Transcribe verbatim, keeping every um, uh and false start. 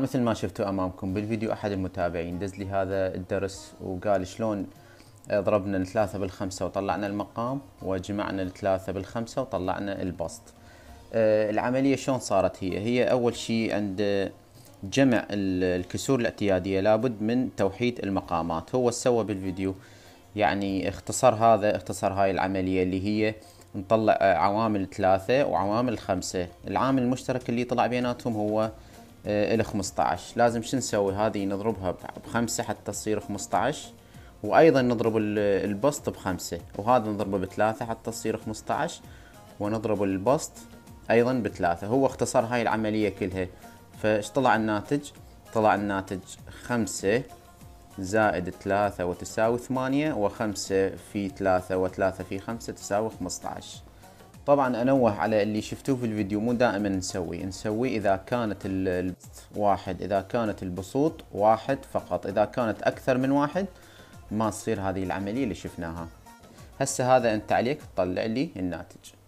مثل ما شفتوا امامكم بالفيديو احد المتابعين دز لي هذا الدرس وقال شلون ضربنا الثلاثة بالخمسة وطلعنا المقام، وجمعنا الثلاثة بالخمسة وطلعنا البسط. آه العملية شلون صارت؟ هي هي اول شيء عند جمع الكسور الاعتيادية لابد من توحيد المقامات. هو سوى بالفيديو يعني اختصر هذا اختصر هاي العملية اللي هي نطلع عوامل ثلاثة وعوامل خمسة. العامل المشترك اللي طلع بيناتهم هو ال خمسطعش. لازم شو نسوي؟ هذه نضربها بخمسة حتى تصير خمسطعش، وايضا نضرب البسط بخمسة، وهذا نضربه بثلاثة حتى تصير خمسطعش، ونضرب البسط ايضا بثلاثة. هو اختصر هاي العملية كلها. فايش طلع الناتج؟ طلع الناتج خمسة زائد ثلاثة وتساوي ثمانية، وخمسة في ثلاثة وثلاثة في خمسة تساوي خمسطعش. طبعا انوه على اللي شفتوه في الفيديو، مو دائما نسوي نسوي اذا كانت البسط واحد، اذا كانت البسوط واحد فقط. اذا كانت اكثر من واحد ما تصير هذه العملية اللي شفناها. هسه هذا انت عليك تطلع لي الناتج.